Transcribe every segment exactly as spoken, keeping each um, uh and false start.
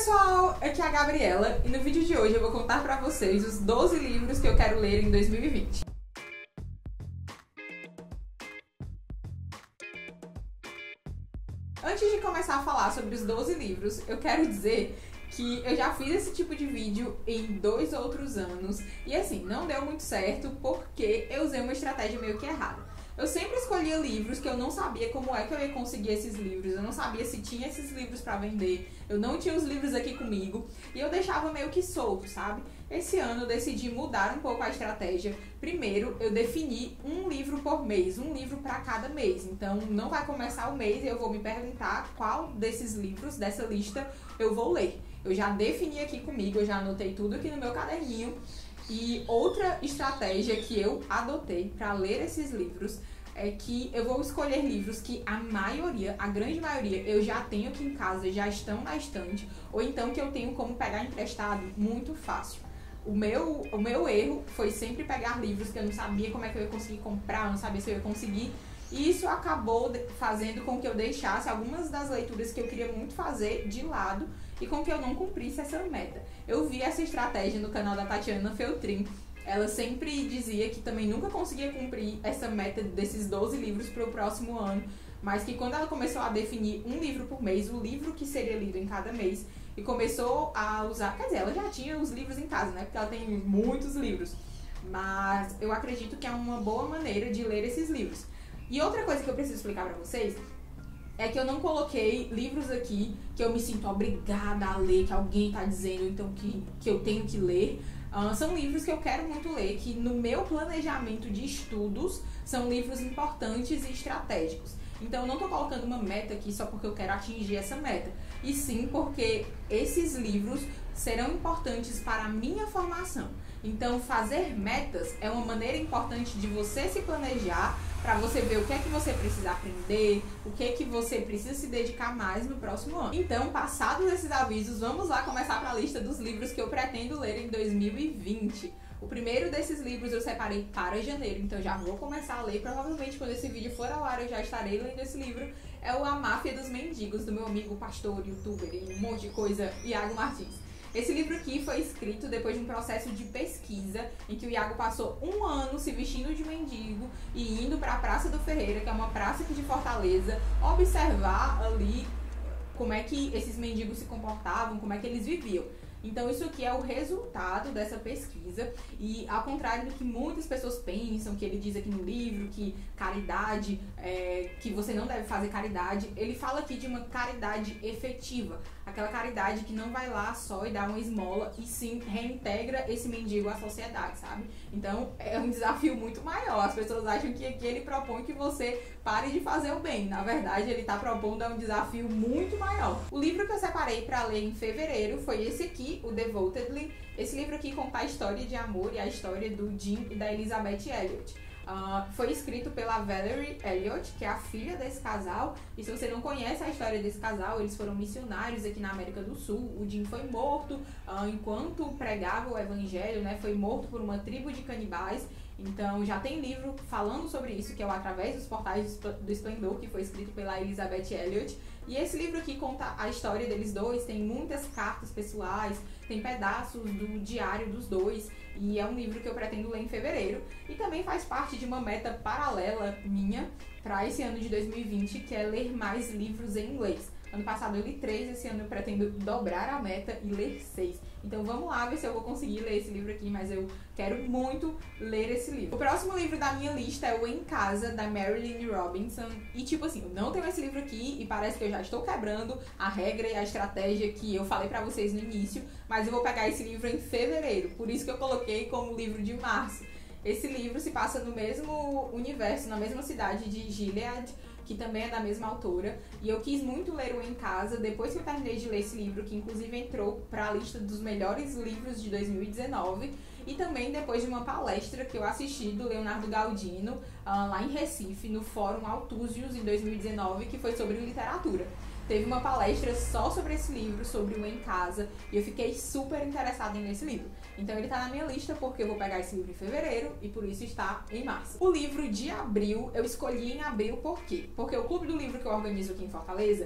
pessoal, aqui é a Gabriela e no vídeo de hoje eu vou contar pra vocês os doze livros que eu quero ler em dois mil e vinte. Antes de começar a falar sobre os doze livros, eu quero dizer que eu já fiz esse tipo de vídeo em dois outros anos e assim, não deu muito certo porque eu usei uma estratégia meio que errada. Eu sempre escolhia livros que eu não sabia como é que eu ia conseguir esses livros, eu não sabia se tinha esses livros pra vender, eu não tinha os livros aqui comigo e eu deixava meio que solto, sabe? Esse ano eu decidi mudar um pouco a estratégia. Primeiro, eu defini um livro por mês, um livro pra cada mês. Então, não vai começar o mês e eu vou me perguntar qual desses livros, dessa lista, eu vou ler. Eu já defini aqui comigo, eu já anotei tudo aqui no meu caderninho. E outra estratégia que eu adotei para ler esses livros é que eu vou escolher livros que a maioria, a grande maioria, eu já tenho aqui em casa, já estão na estante, ou então que eu tenho como pegar emprestado muito fácil. O meu, o meu erro foi sempre pegar livros que eu não sabia como é que eu ia conseguir comprar, eu não sabia se eu ia conseguir, e isso acabou fazendo com que eu deixasse algumas das leituras que eu queria muito fazer de lado e com que eu não cumprisse essa meta. Eu vi essa estratégia no canal da Tatiana Feltrin. Ela sempre dizia que também nunca conseguia cumprir essa meta desses doze livros para o próximo ano, mas que quando ela começou a definir um livro por mês, o livro que seria lido em cada mês, e começou a usar, quer dizer, ela já tinha os livros em casa, né, porque ela tem muitos livros, mas eu acredito que é uma boa maneira de ler esses livros. E outra coisa que eu preciso explicar para vocês é que eu não coloquei livros aqui que eu me sinto obrigada a ler, que alguém tá dizendo então que, que eu tenho que ler. Uh, são livros que eu quero muito ler, que no meu planejamento de estudos são livros importantes e estratégicos. Então eu não tô colocando uma meta aqui só porque eu quero atingir essa meta, e sim porque esses livros serão importantes para a minha formação. Então fazer metas é uma maneira importante de você se planejar, para você ver o que é que você precisa aprender, o que é que você precisa se dedicar mais no próximo ano. Então, passados esses avisos, vamos lá começar para a lista dos livros que eu pretendo ler em dois mil e vinte. O primeiro desses livros eu separei para janeiro, então já vou começar a ler. Provavelmente quando esse vídeo for ao ar eu já estarei lendo esse livro. É o A Máfia dos Mendigos, do meu amigo pastor, youtuber e um monte de coisa, Iago Martins. Esse livro aqui foi escrito depois de um processo de pesquisa em que o Iago passou um ano se vestindo de mendigo e indo para a Praça do Ferreira, que é uma praça aqui de Fortaleza, observar ali como é que esses mendigos se comportavam, como é que eles viviam. Então isso aqui é o resultado dessa pesquisa e, ao contrário do que muitas pessoas pensam, que ele diz aqui no livro, que caridade, é, que você não deve fazer caridade, ele fala aqui de uma caridade efetiva, aquela caridade que não vai lá só e dá uma esmola e sim reintegra esse mendigo à sociedade, sabe? Então é um desafio muito maior. As pessoas acham que aqui ele propõe que você pare de fazer o bem. Na verdade, ele está propondo um desafio muito maior. O livro que eu separei para ler em fevereiro foi esse aqui, o Devotedly. Esse livro aqui conta a história de amor e a história do Jim e da Elizabeth Elliot. Uh, foi escrito pela Valerie Elliot, que é a filha desse casal. E se você não conhece a história desse casal, eles foram missionários aqui na América do Sul. O Jim foi morto uh, enquanto pregava o evangelho, né? Foi morto por uma tribo de canibais. Então já tem livro falando sobre isso, que é o Através dos Portais do Esplendor, que foi escrito pela Elizabeth Elliot. E esse livro aqui conta a história deles dois, tem muitas cartas pessoais, tem pedaços do diário dos dois, e é um livro que eu pretendo ler em fevereiro. E também faz parte de uma meta paralela minha para esse ano de dois mil e vinte, que é ler mais livros em inglês. Ano passado eu li três, esse ano eu pretendo dobrar a meta e ler seis. Então vamos lá ver se eu vou conseguir ler esse livro aqui, mas eu quero muito ler esse livro. O próximo livro da minha lista é o Em Casa, da Marilynne Robinson. E tipo assim, eu não tenho esse livro aqui e parece que eu já estou quebrando a regra e a estratégia que eu falei pra vocês no início, mas eu vou pegar esse livro em fevereiro, por isso que eu coloquei como livro de março. Esse livro se passa no mesmo universo, na mesma cidade de Gilead, que também é da mesma autora, e eu quis muito ler o Em Casa depois que eu terminei de ler esse livro, que inclusive entrou para a lista dos melhores livros de dois mil e dezenove, e também depois de uma palestra que eu assisti do Leonardo Galdino, uh, lá em Recife, no Fórum Altúzios, em dois mil e dezenove, que foi sobre literatura. Teve uma palestra só sobre esse livro, sobre o Em Casa, e eu fiquei super interessada em ler esse livro. Então ele tá na minha lista porque eu vou pegar esse livro em fevereiro e por isso está em março. O livro de abril, eu escolhi em abril por quê? Porque o clube do livro que eu organizo aqui em Fortaleza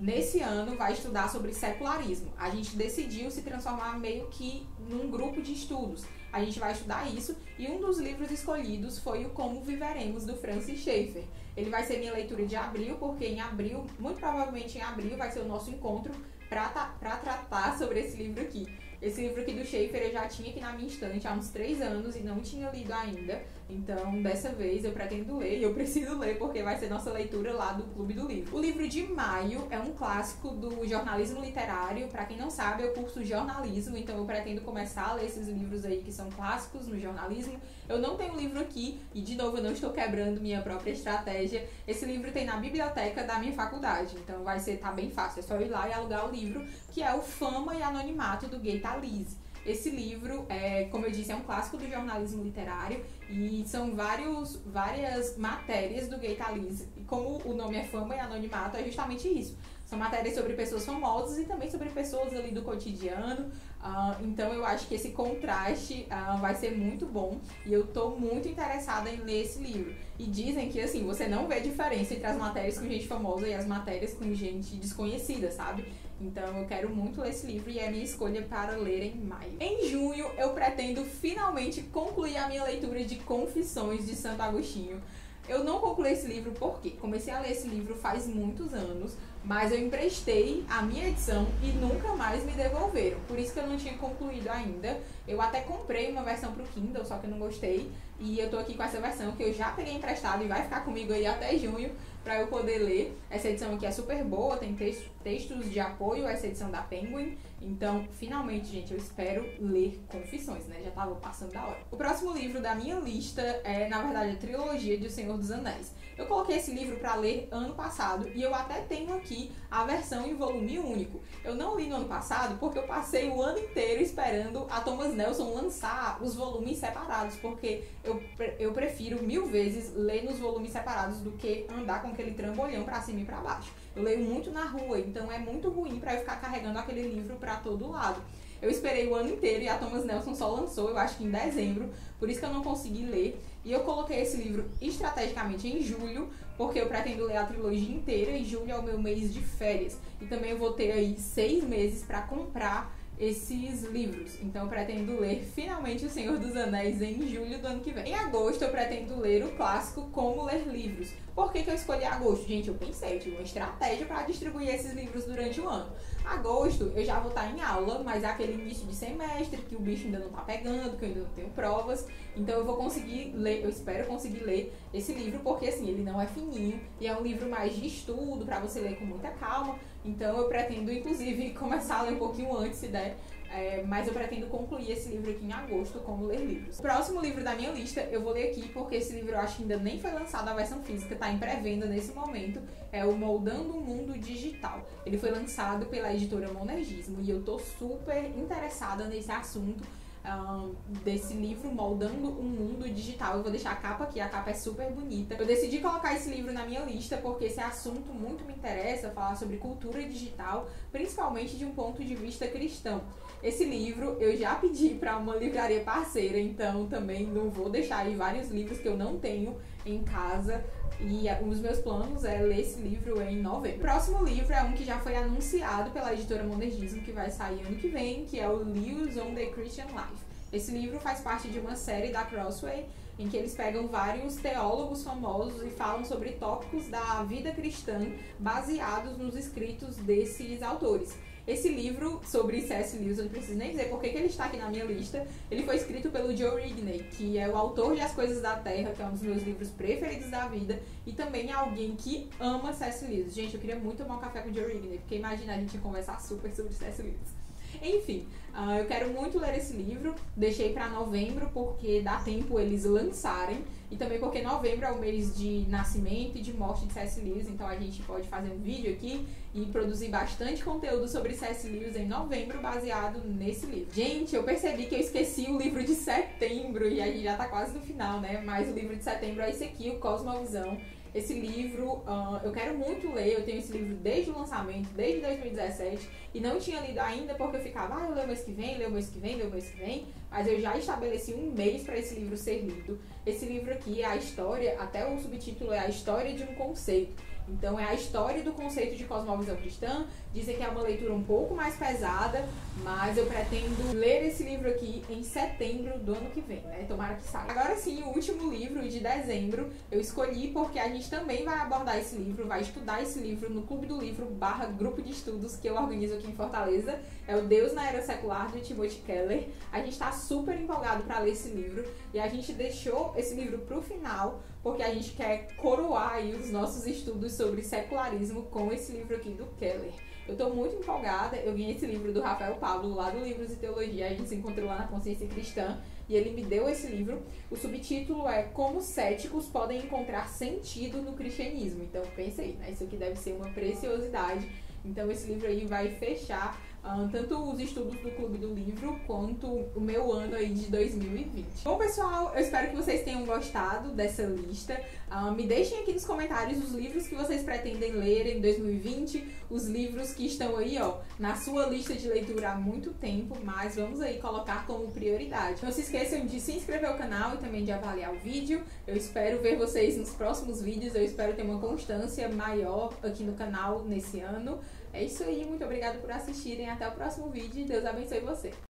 nesse ano vai estudar sobre secularismo. A gente decidiu se transformar meio que num grupo de estudos. A gente vai estudar isso e um dos livros escolhidos foi o Como Viveremos, do Francis Schaeffer. Ele vai ser minha leitura de abril, porque em abril, muito provavelmente em abril, vai ser o nosso encontro para para tratar sobre esse livro aqui. Esse livro aqui do Schaeffer eu já tinha aqui na minha estante há uns três anos e não tinha lido ainda. Então, dessa vez eu pretendo ler e eu preciso ler porque vai ser nossa leitura lá do Clube do Livro. O livro de maio é um clássico do jornalismo literário. Para quem não sabe, eu curso jornalismo, então eu pretendo começar a ler esses livros aí que são clássicos no jornalismo. Eu não tenho o livro aqui e, de novo, eu não estou quebrando minha própria estratégia. Esse livro tem na biblioteca da minha faculdade, então vai ser, tá bem fácil. É só ir lá e alugar o livro, que é o Fama e Anonimato, do Gay Talese. Esse livro, é, como eu disse, é um clássico do jornalismo literário e são vários, várias matérias do Gay Talese. E como o nome é Fama e Anonimato, é justamente isso. São matérias sobre pessoas famosas e também sobre pessoas ali do cotidiano. Uh, então eu acho que esse contraste uh, vai ser muito bom e eu tô muito interessada em ler esse livro. E dizem que assim, você não vê diferença entre as matérias com gente famosa e as matérias com gente desconhecida, sabe? Então eu quero muito ler esse livro e é a minha escolha para ler em maio. Em junho eu pretendo finalmente concluir a minha leitura de Confissões de Santo Agostinho. Eu não concluí esse livro porque comecei a ler esse livro faz muitos anos, mas eu emprestei a minha edição e nunca mais me devolveram. Por isso que eu não tinha concluído ainda. Eu até comprei uma versão pro Kindle, só que eu não gostei. E eu tô aqui com essa versão que eu já peguei emprestado e vai ficar comigo aí até junho para eu poder ler. Essa edição aqui é super boa, tem textos, textos de apoio, essa edição da Penguin. Então, finalmente, gente, eu espero ler Confissões, né? Já tava passando da hora. O próximo livro da minha lista é, na verdade, a trilogia de O Senhor dos Anéis. Eu coloquei esse livro para ler ano passado e eu até tenho aqui a versão em volume único. Eu não li no ano passado porque eu passei o ano inteiro esperando a Thomas Nelson lançar os volumes separados, porque eu, eu prefiro mil vezes ler nos volumes separados do que andar com aquele trambolhão para cima e para baixo. Eu leio muito na rua, então é muito ruim para eu ficar carregando aquele livro para todo lado. Eu esperei o ano inteiro e a Thomas Nelson só lançou, eu acho que em dezembro, por isso que eu não consegui ler. E eu coloquei esse livro estrategicamente em julho, porque eu pretendo ler a trilogia inteira e julho é o meu mês de férias. E também eu vou ter aí seis meses para comprar esses livros. Então eu pretendo ler finalmente O Senhor dos Anéis em julho do ano que vem. Em agosto eu pretendo ler o clássico Como Ler Livros. Por que que eu escolhi agosto? Gente, eu pensei, eu tive uma estratégia para distribuir esses livros durante o ano. Agosto eu já vou estar em aula, mas é aquele início de semestre que o bicho ainda não tá pegando, que eu ainda não tenho provas. Então eu vou conseguir ler, eu espero conseguir ler esse livro, porque assim, ele não é fininho e é um livro mais de estudo, para você ler com muita calma. Então eu pretendo, inclusive, começar a ler um pouquinho antes, se der. É, mas eu pretendo concluir esse livro aqui em agosto, Como Ler Livros. O próximo livro da minha lista eu vou ler aqui porque esse livro eu acho que ainda nem foi lançado a versão física, tá em pré-venda nesse momento. É o Moldando o Mundo Digital. Ele foi lançado pela editora Monergismo e eu tô super interessada nesse assunto. Um, desse livro Moldando um Mundo Digital. Eu vou deixar a capa aqui, a capa é super bonita. Eu decidi colocar esse livro na minha lista porque esse assunto muito me interessa, falar sobre cultura digital, principalmente de um ponto de vista cristão. Esse livro eu já pedi para uma livraria parceira, então também não vou deixar aí vários livros que eu não tenho em casa. E um dos meus planos é ler esse livro em novembro. O próximo livro é um que já foi anunciado pela editora Monergismo, que vai sair ano que vem, que é o Views on the Christian Life. Esse livro faz parte de uma série da Crossway, em que eles pegam vários teólogos famosos e falam sobre tópicos da vida cristã baseados nos escritos desses autores. Esse livro sobre C S Lewis, eu não preciso nem dizer porque que ele está aqui na minha lista. Ele foi escrito pelo Joe Rigney, que é o autor de As Coisas da Terra, que é um dos meus livros preferidos da vida, e também é alguém que ama C S Lewis. Gente, eu queria muito tomar um café com o Joe Rigney, porque imagina a gente conversar super sobre C S Lewis. Enfim, uh, eu quero muito ler esse livro, deixei para novembro porque dá tempo eles lançarem e também porque novembro é o mês de nascimento e de morte de C S Lewis, então a gente pode fazer um vídeo aqui e produzir bastante conteúdo sobre C S Lewis em novembro baseado nesse livro. Gente, eu percebi que eu esqueci o livro de setembro e a gente já tá quase no final, né? Mas o livro de setembro é esse aqui, o Cosmovisão. Esse livro, uh, eu quero muito ler, eu tenho esse livro desde o lançamento, desde dois mil e dezessete, e não tinha lido ainda porque eu ficava, ah, eu leio o mês que vem, leio o mês que vem, leio o mês que vem, mas eu já estabeleci um mês para esse livro ser lido. Esse livro aqui é a história, até o subtítulo é A História de um Conceito. Então é a história do conceito de cosmovisão cristã. Dizem que é uma leitura um pouco mais pesada, mas eu pretendo ler esse livro aqui em setembro do ano que vem, né? Tomara que saia. Agora sim, o último livro de dezembro eu escolhi porque a gente também vai abordar esse livro, vai estudar esse livro no Clube do Livro barra grupo de estudos que eu organizo aqui em Fortaleza. É o Deus na Era Secular, de Timothy Keller. A gente tá super empolgado para ler esse livro e a gente deixou esse livro pro final porque a gente quer coroar aí os nossos estudos sobre secularismo com esse livro aqui do Keller. Eu tô muito empolgada, eu ganhei esse livro do Rafael Pablo, lá do Livros e Teologia, a gente se encontrou lá na Consciência Cristã, e ele me deu esse livro. O subtítulo é Como Céticos Podem Encontrar Sentido no Cristianismo. Então pensa aí, né? Isso aqui deve ser uma preciosidade. Então esse livro aí vai fechar um, tanto os estudos do Clube do Livro quanto o meu ano aí de dois mil e vinte. Bom, pessoal, eu espero que vocês tenham gostado dessa lista. Uh, me deixem aqui nos comentários os livros que vocês pretendem ler em dois mil e vinte, os livros que estão aí, ó, na sua lista de leitura há muito tempo, mas vamos aí colocar como prioridade. Não se esqueçam de se inscrever ao canal e também de avaliar o vídeo. Eu espero ver vocês nos próximos vídeos, eu espero ter uma constância maior aqui no canal nesse ano. É isso aí, muito obrigada por assistirem, até o próximo vídeo e Deus abençoe você.